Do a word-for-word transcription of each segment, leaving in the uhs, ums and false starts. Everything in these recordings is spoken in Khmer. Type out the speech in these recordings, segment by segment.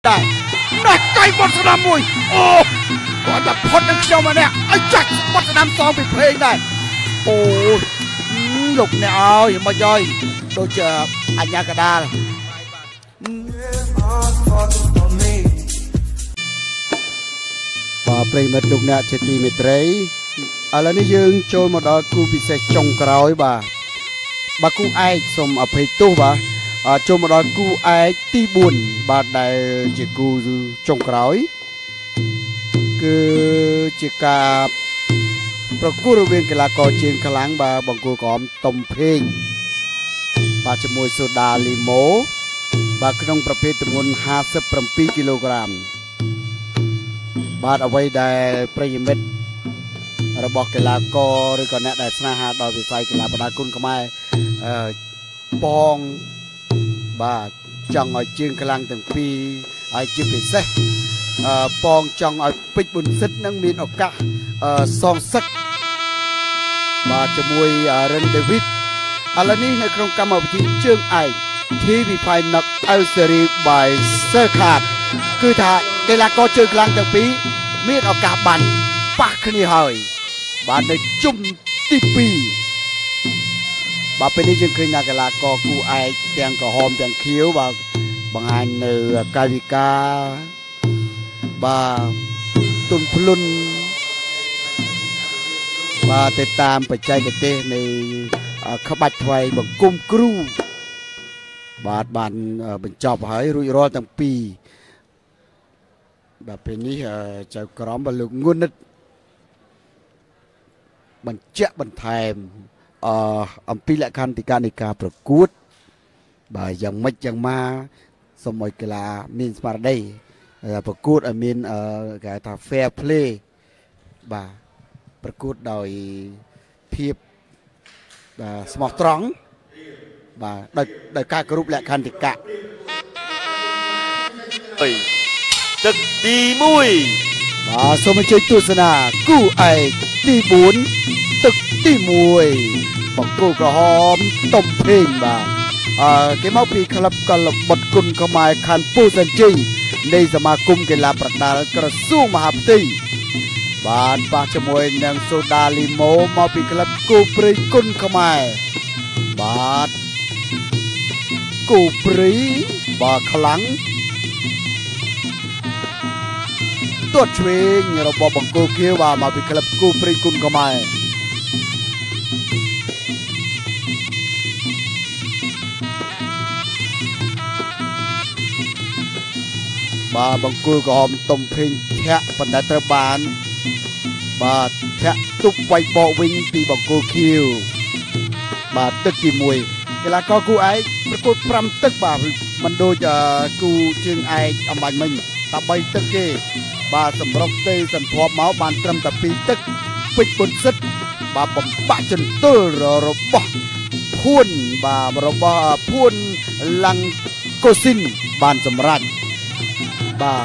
ได้น่าใจบนสนามมวยโอ้ก่อนจะพ้นนักเชียวมาเนี่ยไอ้จักรบนสนามซองไปเพลงได้โอ้หลกเนี่ยเอาอย่ามาย่อยโดยเจออัญญากระดาป่าเปรย์มาดุกเนี่ยเจตีเมตรัยอะไรนี่ยังโจมมาดอกูพิเศษจงกรอยบ่าบากูไอสมอภัยตู้บ่าโจมมาดอกูไอตีบุญบาได้เจกูจงกรอยคือเจกาประกูรเวียนกีฬากอเชียงขลังบ่าบังกูกอมตมเพลงบาจมวยโซดาลิโมบาขนมประเภทจำนวนห้าสิบปรำปีกิโลกรัมบาดเอาไว้ได้ประยิมเม็ดระบบกีฬากอหรือก่อนเนี่ยได้สนาหาดอยวิสัยกีฬาประดากุลก็ไม่ปองบาดจังเอาเชียงขลังตั้งปีไอจิปิเซปองจังเอาปิดบุญซิดนั่งมีนออกกะซองสักบาจมวยเรนเดวิดอะไรนี้ในโครงการมาพิจิตรไอที่วิภัยนักอัลเซรีบายเซอร์ขาดคือถ้ากีฬากอเชิงกลางตั้งปีมีนออกกาบันปากขึ้นหอยบาในจุ่มตีปีบาเป็นนี้จึงเคยนักกีฬากอกูไอแตงกระหอมแตงเขียวบาบางอันเนื้อกาวิกาบาตุนพลุนบาติดตามปัจจัยกเตในขบัดไฟบังกุมกรูบาดบานเป็นจอบหายรุ่ยรอตั้งปีแบบเป็นนี้จะกรอมบรรลุงุนนิดมันเจ๊บันไทม์อัมพีและคันติการในการประกวดบ่ายยังไม่ยังมาสมัยกีฬามินสมาร์ได้ประกวดมินการทำแฟร์เพลย์บ่าประกวดโดยเพียบสมองตรองบ่าโดยโดยการกรุ๊ปและคันติกะตึกตีมุยบ่าสมัยเจตุสนากู้ไอตีบุญตึกตีมวยบังกู้กระหอมต้มเพลงบ่าเกมเอาพีคลับกลับบทกุลขมายคันปูสันจิในสมาคมกีฬาประดากระทรวงมหาดไทยบ้านป่าชมวยนางโซดาลิโมมาปีคลับกูปรีกุลขมายบาดกูปรีบาขลังตัวช่วยระบบบังกูเขียวว่ามาปีคลับกูปรีกุลขมายบาบังกูกอมต้มเพลงแทะปันดาตรบานบาแทะตุบไวบอวิงปีบังกูคิวบาตึกตีมวยเวลาก็กูไอประกวดพรำตึกบามันโดยจะกูจึงไออำบันมิงตาใบตึกเกบาสำรองเตยสันพอเมาบานตรมตะปีตึกปิดบนซึดบาบ่มปะจนเตอร์ระบะพูนบาระบะพูนลังโกสินบานสำรันบา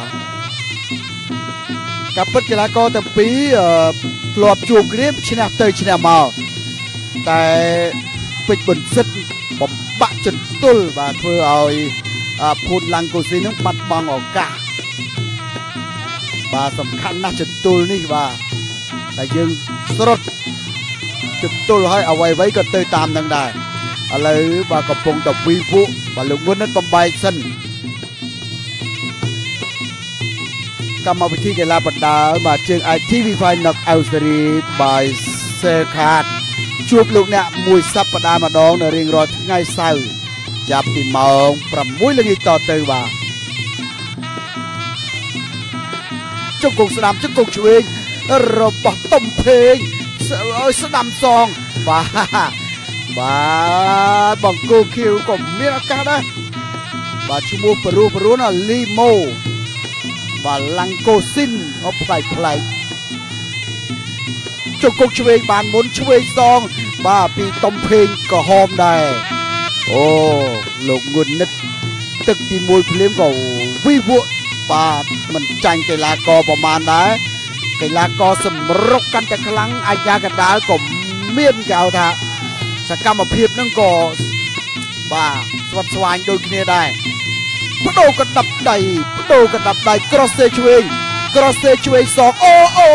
กับปัจจัยก็แต่ปีปลอบจูบเรียบชนะเตยชนะมาแต่ปิดบนซึดบ่มปะจนตุลบาเพื่อเอาพูนลังโกสินนั้นปัดบังออกกาบาสำคัญนะจุดตุลนี่บาแต่ยังสดจุดตุลให้เอาไว้ไว้ก็เตยตามดังได้อะไรบากระพงตะวีบุบาลุงเงินนั้นบำบัดสั้นกรรมวิธีกีฬาประดามาเชิงไอทีวีไฟนักอัลเซรีบายเซอร์ขาดจูบลูกเนี่ยมวยซับประดามาดองในเรียงรอง่ายเศร้าจับตีมองปรำมวยเลยต่อเตยว่าเจ้ากงสนามเจ้ากงช่วยเราบอต้มเพลงสนามซองบ้าบ้าบังกูคิวก็มีอาการได้บ้าชูมูปรูปรูน่ะลิโมบาลังโกซินเอาไปไพลจงกงช่วยบานบนช่วยซองบ้าปีต้มเพลงก็หอมได้โอ้ลูกเงินนึกตึกตีมวยเพลงก็วิวป่ามันจังกีฬากอประมาณได้กีฬากอสมรบกันแต่ครั้งอาญากระดาก็เมียนเก่าท่าสกรรมเพียบนั่งก็บ้าสวัสดิ์สวรรค์โดยเนียได้บបដូរកណ្ដាប់ដៃបដូរកណ្ដាប់ដៃ cross ទេឆ្វេង cross ទេឆ្វេងសងអូអូ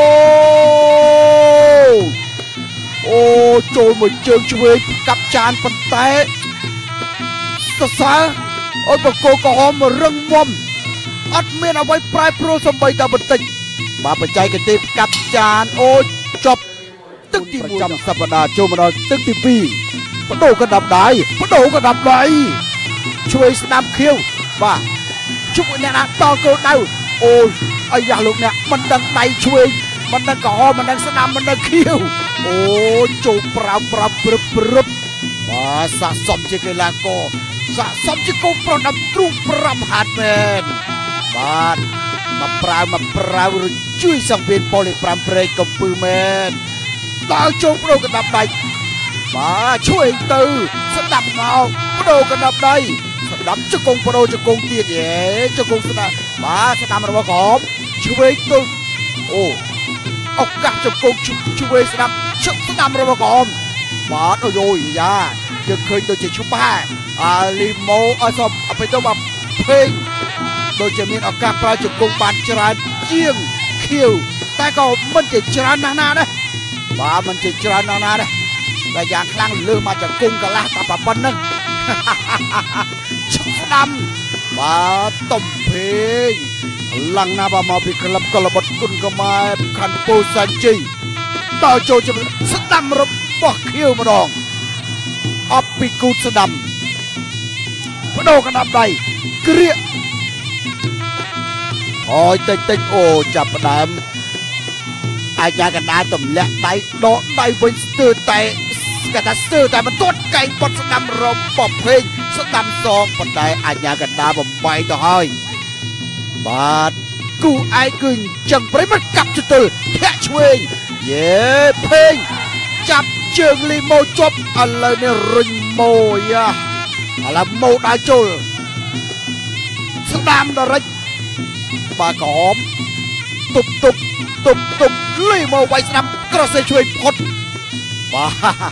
អូចូលមួយជើងឆ្វេងកាប់ចានប៉ុន្តែសរសើរអត់បកគោក្រហមរឹងមាំអត់មានអ្វីប្រែប្រួលសំបីតែបន្តិចបាទបច្ចេកទេសកាប់ចានអូចប់ទឹកទីមួយចាំសប្តាហ៍ចូលមកដល់ទឹកទីពីរបដូរកណ្ដាប់ដៃបដូរកណ្ដាប់ដៃជួយស្ដាប់ខៀវបាទជុំអ្នកណាដល់គោលដៅអូអាយ៉ាលោកអ្នកមិនដឹងដៃឆ្វេងមិនដឹងក្រហមមិនដឹងស្ដាំមិនដឹងខៀវអូចូលប្រាំប្រាំព្រឹបព្រឹបបាទស័ក្តិសមជាកីឡាករស័ក្តិសមជាកូនប្រុសដល់ទ្រូងប្រាំហាត់មែនបាទមកប្រាវមកប្រាវឬជួយសង្វៀនប៉ូលីប្រាំព្រែកកំពឺមែនដល់ចូលបដូរកណ្ដាប់ដៃបាទជួយទៅស្ដាប់មកបដូរកណ្ដាប់ដៃស្ដាប់ជង្គង់បដូរជង្គង់ទៀតយេជង្គង់ស្ដាប់បាទស្ដាប់របស់ក្រមឆ្វេងទៅអូឱកាសជង្គង់ឆ្វេងស្ដាប់ជឹកស្ដាប់របស់ក្រមបាទអូយយ៉ាយើងឃើញដូចជាច្បាស់អាលីម៉ូអត់សមអបិទៅមកភេងដូចជាមានឱកាសប្រើជង្គង់បានច្រើនជាងខៀវតែក៏មិនជាច្រើនណាស់ណាដែរបាទមិនជាច្រើនណាស់ណាដែរតែយ៉ាងខ្លាំងលើសមកជង្គង់កន្លះតែប៉ុណ្្នឹងស្ដាំបាទតំភេងឡើងណាបាទមកពីក្លឹបកុលបុត្រគុណខ្មែរខណ្ឌពោធិ៍សែនជ័យដល់ចូលជាស្ដាំរបស់ខៀវម្ដងអបពីគូតស្ដាំបដូរកណ្ដាប់ដៃក្រៀកអូយតិចតិចអូចាប់ផ្ដើមអាញាកណ្ដាលទម្លាក់ដៃដកដៃវិញស្ទើរតែគេថាស្ទើរតែមិនទាត់កែងប៉ុតស្ដាំរំបបពេកស្ដាំសងប៉ុន្តែអាញាកណ្ដាលបំបីទៅហើយបាទគូឯងគឺអញ្ចឹងប្រិមត្តកាប់ចតុលធាក់ឆ្វេងយេភេងចាប់ជើងលីម៉ូជាប់ឥឡូវនេះរុញម៉ូយ៉ាឥឡូវម៉ូដើរចូលស្ដាំដល់រិចបាទក្រហមទប់ទប់ទប់ទប់លីម៉ូវាយស្ដាំក្រសេជួយផុតបាទ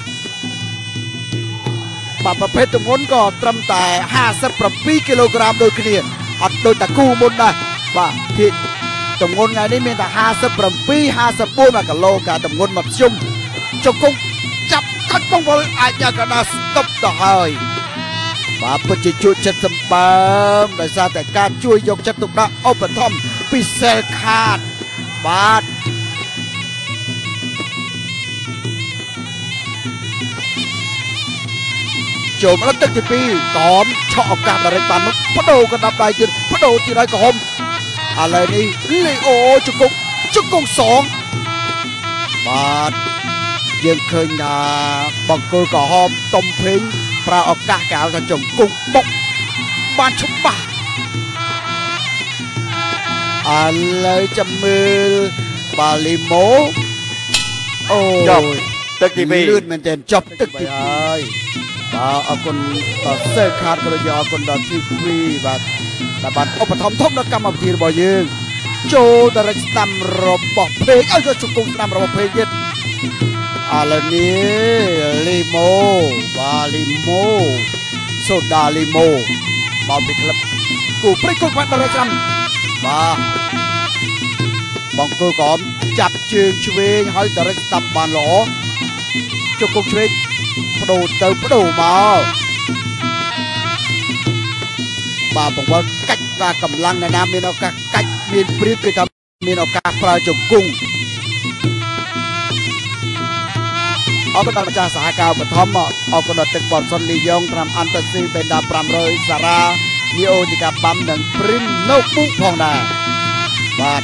បាទប្រភេទទម្ងន់ក៏ត្រឹមតែห้าสิบเจ็ดគីឡូក្រាមដូចគ្នាអត់ដូចតាគូមុនដែរបាទភាគទម្ងន់ថ្ងៃនេះមានតែห้าสิบเจ็ด ห้าสิบสี่គីឡូកាទម្ងន់មកខ្ញុំជង្គង់ចាប់កាត់បងវល់អាចយកកណ្ដាលស្ទប់ទៅហើយបាទពិតជាជួយចិត្តសម្បើមដោយសារតែការជួយយកចិត្តទុកដាក់ឧបត្ថម្ភពីសេលខាតបាទចូលមកទឹកទីពីរក្រមឆក់ឱកាសដល់រិចបានមកបដូរកណ្ដាប់ដៃទៀតបដូរទៀតហើយក្រហមឥឡូវនេះលីអូជង្គង់ជង្គង់សងបាទយើងឃើញថាបង្គោលក្រហមតុំភេងប្រើឱកាសគេហៅថាជង្គង់បុកបានច្បាស់ឥឡូវចាំមើលបាទលីម៉ូអូចប់ទឹកទីពីរលឿនមែនទែនចប់ទឹកទីហើយបាទអរគុណបាទសេខាតក៏ដូចជាអរគុណដល់ទីពីរបាទដែលបានឧបត្ថម្ភធំដល់កម្មវិធីរបស់យើងចូលដល់រិចស្ដាំរបស់ភេងឲ្យទៅជង្គង់ស្ដាំរបស់ភេងទៀតឥឡូវនេះលីម៉ូបាទលីម៉ូសូដាលីម៉ូមកពីក្លឹបគូព្រៃគុកបាត់ដល់រិចស្ដាំបាទបង្គោលក្រមចាប់ជើងឆ្វេងឲ្យដល់រិចស្ដាំបានល្អជង្គង់ឆ្វេងបដូរទៅបដូរមកបាទបង្វិលកាច់ថាកម្លាំងអ្នកណាមានឱកាសកាច់មានព្រៀបគឺថាមានឱកាសប្រើជង្គង់អរគុណដល់ម្ចាស់សហការបឋមអរគុណដល់ទឹកបនសុនលីយ៉ុងត្រាំអន្តរស៊ីបេដាប្រាំរយសារ៉ានីអូទីកាបាំនិងព្រីមនៅពុកផងដែរបាទ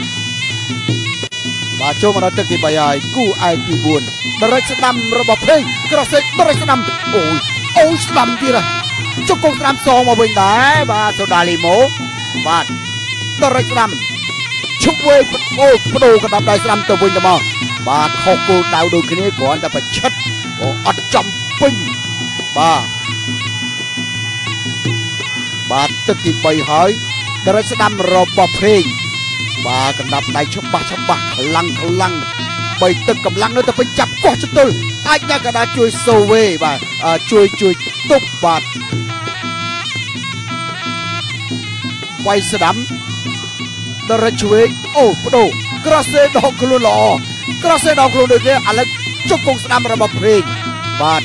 បាទចូលមកដល់ទឹកទីបីហើយគូឯកទីបួនដរិចស្ដាំរបស់ភេងក្រសេចដរិចស្ដាំអូយអូយស្ដាំទៀតជង្គង់ស្ដាំសងមកវិញដែរបាទសូដាលីម៉ូបាទដរិចស្ដាំឈប់វេអូបដូរកណ្ដាប់ដៃស្ដាំទៅវិញទៅមកបាទខុសគោលដៅដូចគ្នាគ្រាន់តែប្រឆិតអូអត់ចំពេញបាទបាទទឹកទីបីហើយដរិចស្ដាំរបស់ភេងបាទកណ្ដាប់ដៃច្បាស់ច្បាស់ខ្លាំងខ្លាំងបីទឹកកម្លាំងនៅតែពេញចាប់កោះចតុលអាចញ៉ាំកណ្ដាលជួយសូវេបាទជួយជួយទប់បាទវាយស្ដាំដរិចឆ្វេងអូបដូក្រោះសេដកខ្លួនល្អក្រោះសេដកខ្លួនដូចនេះឥឡូវជប់គង់ស្ដាំរបស់ភេងបាទ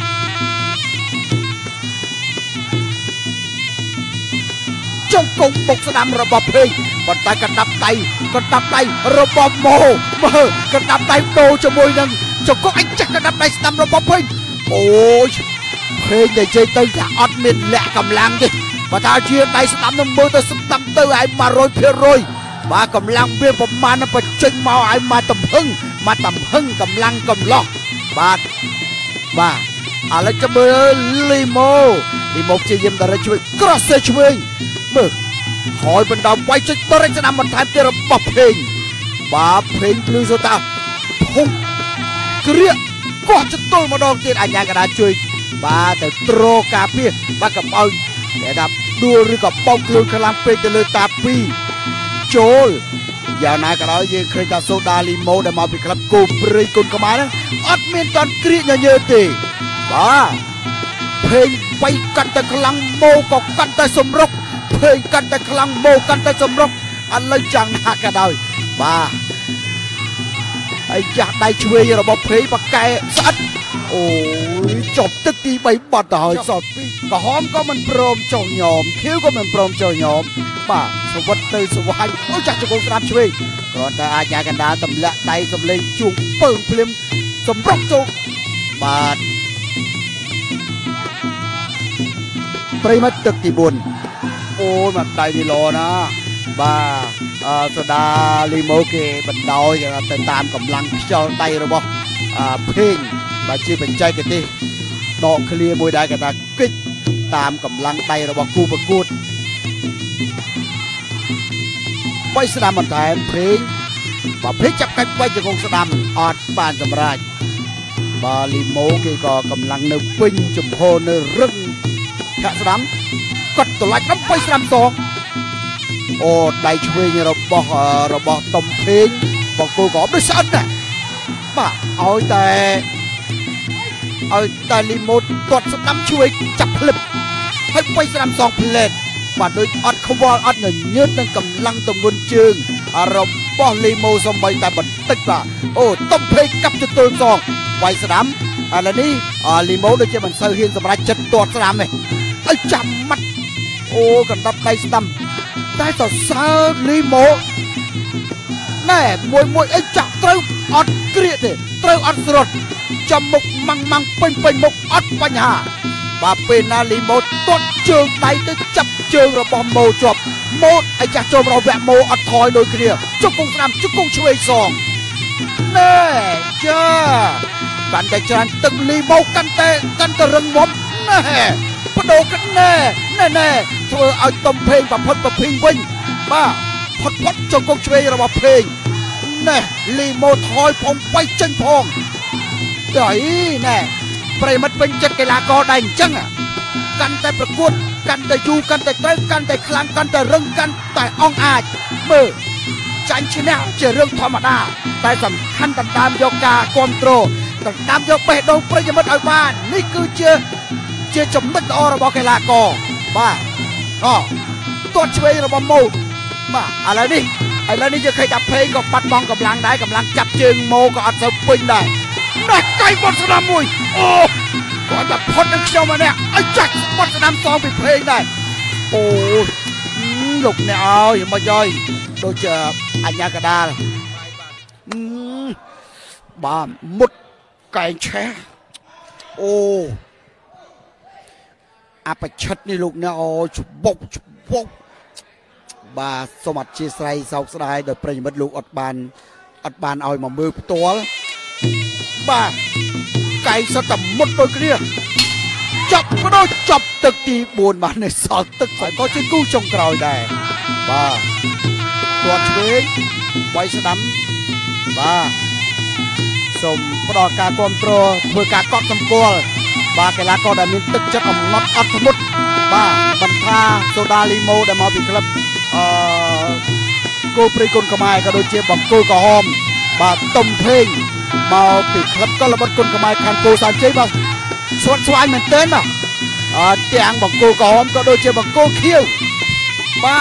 ជង្គង់បុកស្ដាំរបស់ភេងប៉ុន្តែកណ្ដាប់ដៃកណ្ដាប់ដៃរបស់ម៉ូមើលកណ្ដាប់ដៃដូរជាមួយនឹងជង្គង់អីចាស់កណ្ដាប់ដៃស្ដាំរបស់ភេងអូយភេងនិយាយទៅថាអត់មានលក្ខកម្លាំងទេបើថាជាដៃស្ដាំនឹងមើលទៅស្ដាំទៅឲ្យមួយរយភាគរយបាទកម្លាំងវាប្រមាណបញ្ចេញមកឲ្យមកតំហឹងមកតំហឹងកម្លាំងកំឡោះបាទបាទឥឡូវចាំមើលលីម៉ូលីម៉ូព្យាយាមដរិចជួយក្រោះសេឆ្វេងមើលហើយបណ្ដាវាយចិត្តដរិចស្ដាំបន្ថែមទៀតរបស់ភេងបាទភេងភ្លឺសូតាភុកក្រៀកកោះចតុលម្ដងទៀតអញ្ញាកណ្ដាលជួយបាទទៅត្រការពារបាទកុំឲ្យតែថាដួលឬក៏បោកខ្លួនខ្លាំងពេកទៅលើតាពីចូលយ៉ាងណាក៏ដោយយើងឃើញថាសូដាលីម៉ូដែលមកពីក្លឹបគោព្រៃគុនខ្មែរហ្នឹងអត់មានតាន់គ្រាកញញើទេបាទភេងវាយកាត់តែខ្លាំងម៉ូក៏កាត់តែសម្រុកភេងកាត់តែខ្លាំងម៉ូកាត់តែសម្រុកឥឡូវយ៉ាងណាក៏ដោយបាទហើយចាស់ដៃឆ្វេងរបស់ភេងបកកែស្អិតអូយចប់ទឹកទីបីបាត់ទៅហើយសតពីក្រហមក៏មិនព្រមចុះញោមខៀវក៏មិនព្រមចុះញោមបាទសវត្តទៅសវាយអូចាស់ជង្គង់ស្ដាប់ឆ្វេងគ្រាន់តែអាញាកណ្ដាលទម្លាក់ដៃសំលេងជួងពើងភ្លាមសម្រុកចូលបាទប្រិមិត្តទឹកទីបួនអូយមកដៃនេះល្អណាបាទអឺសូដាលីម៉ូគេបណ្ដោយទៅតាមកម្លាំងខ្យល់ដៃរបស់ភេងបាទជាបច្ចេកទេសដកឃ្លាមួយដែរគេថាគិចតាមកម្លាំងដៃរបស់គូប្រកួតវាយស្ដាំបន្ថែមភេងបាទភេងចាប់កាច់វាយជង្គង់ស្ដាំអត់បានសម្រេចបាទលីម៉ូគេក៏កម្លាំងនៅពេញចំហនៅរឹងធាក់ស្ដាំកត់តម្លាច់ដល់វាយស្ដាំសងអូដៃឆ្វេងរបស់របស់តុំភេងបង្គោលក៏ដូចស្អិតដែរបាទឲ្យតែឲ្យតែលីម៉ូទាត់ស្ដាំជួយចាប់ផ្លឹបហើយវាយស្ដាំសងផ្លែតបាទដូចអត់ខ្វល់អត់ញញើតនឹងកម្លាំងទម្ងន់ជើងរបស់លីម៉ូសំបីតែបន្តិចបាទអូតុំភេងកាប់ទទល់សងវាយស្ដាំឥឡូវនេះលីម៉ូដូចជាមិនសូវហ៊ានសម្រេចចិត្តទាត់ស្ដាំទេឲ្យចាំម៉ាត់អូកណ្ដាប់ដៃស្ដាំតែសរសើរលីម៉ូណែមួយមួយអីចាក់ត្រូវអត់ក្រៀកទេត្រូវអត់ស្រុតចំមុខម៉ាំងម៉ាំងពេញពេញមុខអត់បញ្ហាបាទពេលណាលីម៉ូទាត់ជើងដៃទៅចាប់ជើងរបស់ម៉ូជាប់ម៉ូអីចាស់ចូលរកវគ្គម៉ូអត់ថយដូចគ្នាជង្គង់ស្ដាំជង្គង់ឆ្វេងសងណែចាកាន់តែច្រើនទឹកលីម៉ូកាន់តែកាន់តែរឹងមាំណែបដូរកាន់ណែណែណែធ្វើឲ្យតុំភេងប្រផុតប្រភីងវិញបាទផុតផុតជង្គង់ឆ្វេងរបស់ភេងណែលីម៉ូថយផងវាយចេញផងដៃណែប្រិមិត្តពេញចិត្តកីឡាករដែរអញ្ចឹងកាន់តែប្រកួតកាន់តែយូរកាន់តែត្រូវកាន់តែខ្លាំងកាន់តែរឹងកាន់តែអង់អាចមើលចាញ់ឈ្នះជារឿងធម្មតាតែសំខាន់ដណ្ដើមយកការគ្រប់គ្រងដណ្ដើមយកបេះដូងប្រិយមិត្តឲ្យបាននេះគឺជាជាចំណុចល្អរបស់កីឡាករបាទអូទាត់ឆ្វេងរបស់ម៉ូបាទឥឡូវនេះឥឡូវនេះយើងឃើញថាភេងក៏បាត់បង់កម្លាំងដែរកម្លាំងចាប់ជើងម៉ូក៏អត់សូវពេញដែរណែកៃបត់ស្ដាំមួយអូគាត់តែផុតនឹងខ្ញុំម្នាក់ឲ្យចាច់បត់ស្ដាំសងពីភេងដែរអូលោកអ្នកអើយមកយាយដូចជាអញ្ញាកដាលបាទមុតកែងឆេះអូអបឆិតនេះលោកអ្នកអូច្បុកច្បុកបាទសូមអធិស្ឋានសោកស្ដាយដោយប្រិយមិត្តលោកអត់បានអត់បានឲ្យមកមើលផ្ទាល់បាទកែងសុទ្ធតែមុតដូចគ្នាចាប់បដូរចាប់ទឹកទីបួនបាទនេះសល់ទឹកហើយក៏ជាគូចុងក្រោយដែរបាទទាត់ឆ្វេងវាយស្ដាំបាទសូមផ្ដល់ការគ្រប់គ្រងធ្វើការកត់សម្គាល់បាទកីឡាករដែលមានទឹកចិត្តអំណត់អត់ធ្មត់បាទបន្ថាសូដាលីម៉ូដែលមកពីក្លឹបអឺគោព្រៃគុនខ្មែរក៏ដូចជាបង្គោលក្រហមបាទតុំភេងមកពីក្លឹបកលបុតគុនខ្មែរខាងគោសានជ័យបាទស្វាត់ស្វាញមែនទែនបាទអឺទាំងបង្គោលក្រហមក៏ដូចជាបង្គោលខៀវបាទ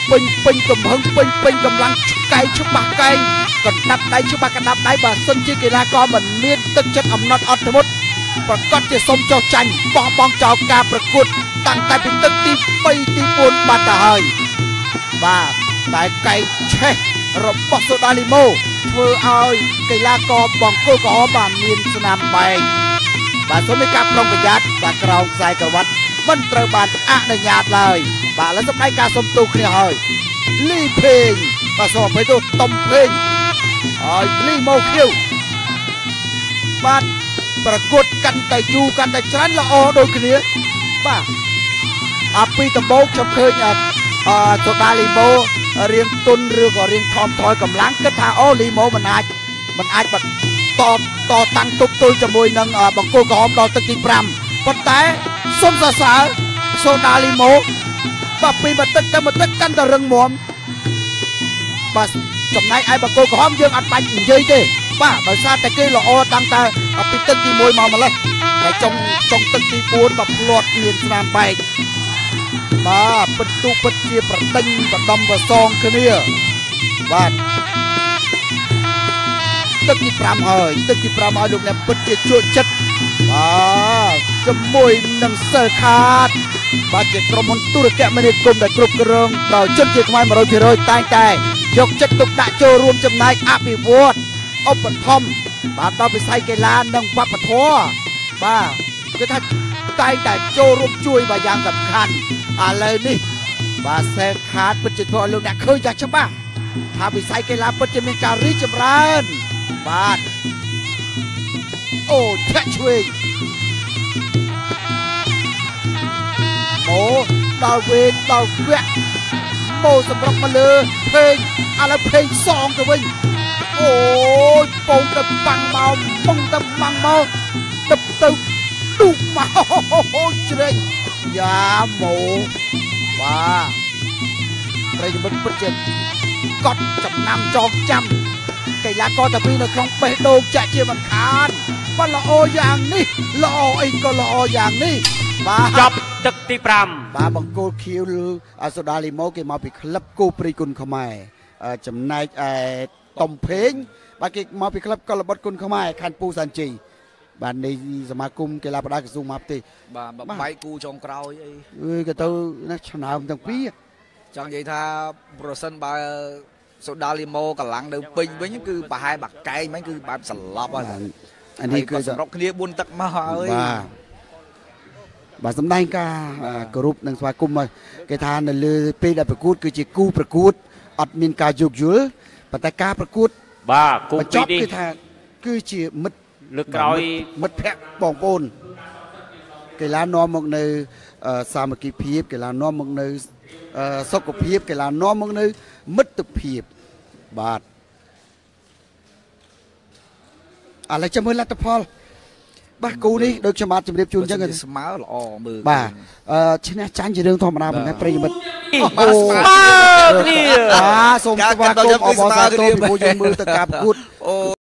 ពេញពេញទំហឹងពេញពេញកម្លាំងកែច្បាស់កែងកណ្ដាប់ដៃច្បាស់កណ្ដាប់ដៃបើសិនជាកីឡាករមិនមានទឹកចិត្តអំណត់អត់ធ្មត់ប្រកាសជាសុំចោះចាញ់បោះបង់ចោលការប្រកួតតាំងតែពីទឹកទីពីរទីបួនបាត់ទៅហើយបាទតែកែងឆេះរបស់សូដាលីម៉ូធ្វើឲ្យកីឡាករបង្គោលក្រហមបានមានស្នាមបែកបាទសូមមានការប្រុងប្រយ័ត្នបាទក្រោមខ្សែក្រវ៉ាត់មិនត្រូវបានអនុញ្ញាតឡើយបាទឥឡូវសម្ដែងការសុំទោសគ្នាហើយលីភេងបាទសូមអភ័យទោសតំភេងហើយលីម៉ូខៀវបាទប្រកួតកាន់តែយូរកាន់តែច្រើនល្អដូចគ្នាបាទអាពីដំបូងខ្ញុំឃើញអឺសូដាលីម៉ូរៀងទុនឬក៏រៀងថមថយកម្លាំងគិតថាអូលីម៉ូមិនអាចមិនអាចបាត់តតតាំងទប់ទល់ជាមួយនឹងបង្គោលក្រហមដល់ទឹកទីប្រាំប៉ុន្តែសូមសរសើរសូដាលីម៉ូបាទពីមួយទឹកទៅមួយទឹកកាន់តែរឹងមាំបាទចំណែកឯបង្គោលក្រហមយើងអត់បាច់និយាយទេបាទដោយសារតែគេល្អតាំងតែពីទឹកទីមួយមកម្លេះតែចុងចុងទឹកទីបួនបាទផ្លាត់មានស្នាមបែកបាទពិតទូពិតជាប្រដេញបដំប្រសងគ្នាបាទទឹកទីប្រាំហើយទឹកទីប្រាំហើយលោកអ្នកពិតជាជក់ចិត្តបាទជាមួយនឹងសិលខាតបាទជាក្រុមហ៊ុនទូរគមនាគមន៍ដែលគ្រប់គ្រងដោយជនជាតិខ្មែរ một trăm phần trăm តែងតែយកចិត្តទុកដាក់ចូលរួមចំណែកអភិវឌ្ឍឧបត្ថម្ភបាទដល់វិស័យកីឡានិងវប្បធម៌បាទគឺថាតែងតែចូលរួមជួយបាទយ៉ាងសំខាន់ឥឡូវនេះបាទសិលខាតពិតជាធ្វើឲ្យលោកអ្នកឃើញយ៉ាងច្បាស់ថាវិស័យកីឡាពិតជាមានការរីកចម្រើនបាទអូធាក់ឆ្វេងអូដល់វេនដល់វគ្គម៉ូសម្រុកមកលើភេងឥឡូវភេងសងទៅវិញអូយពងទៅបាំងមកពងទៅបាំងមកទឹកទៅទូកមកអូជ្រេញយ៉ាម៉ូបាទប្រិយមិត្តពិតជាកត់ចំណាំចងចាំកីឡាករតាពីនៅក្នុងបេះដូងចាក់ជាមិនខានបាទល្អយ៉ាងនេះល្អអីក៏ល្អយ៉ាងនេះបាទចប់ទឹកទីប្រាំបាទបង្គោលខៀវឬសូដាលីម៉ូគេមកពីក្លឹបគូព្រីគុណខ្មែរចំណែកឯតំភេងបាទគេមកពីក្លឹបកលបុតគុណខ្មែរខណ្ឌពូសាន់ជីបាទនៃសមាគមកីឡាប្រដាល់ក្រសួងមហាផ្ទៃបាទបែកគូចុងក្រោយអីអឺក៏ទៅណាឆ្នើមទាំងពីរចង់និយាយថាប្រសិនបើសូដាលីម៉ូកម្លាំងនៅពេញវិញគឺប្រហែលបាក់កែងហ្នឹងគឺបែបសន្លប់ហើយអានេះគឺសម្រុកគ្នាបួនទឹកមកហើយបាទបាទសម្ដែងការគោរពនិងស្វាគមន៍គេថានៅលើពេលដែលប្រកួតគឺជាគូប្រកួតអត់មានការយោគយល់ប៉ុន្តែការប្រកួតបាទគូពីរនេះគឺថាគឺជាមិត្តលើកក្រោយមិត្តភ័ក្តិបងប្អូនកីឡានាំមកនៅសាមគ្គីភាពកីឡានាំមកនៅសុខភាពកីឡានាំមកនៅមិត្តភាពបាទឥឡូវចាំមើលលទ្ធផលបាទគូនេះដូចខ្ញុំបាទជម្រាបជូនអញ្ចឹងស្មើល្អមើលបាទអឺឈ្នះចាញ់ជារឿងធម្មតាប៉ុន្តែប្រិយមិត្តបាទស្មើគ្នាបាទសូមស្វាគមន៍អបអរសាទរពីពួកយើងមើលទៅការប្រកួតអូ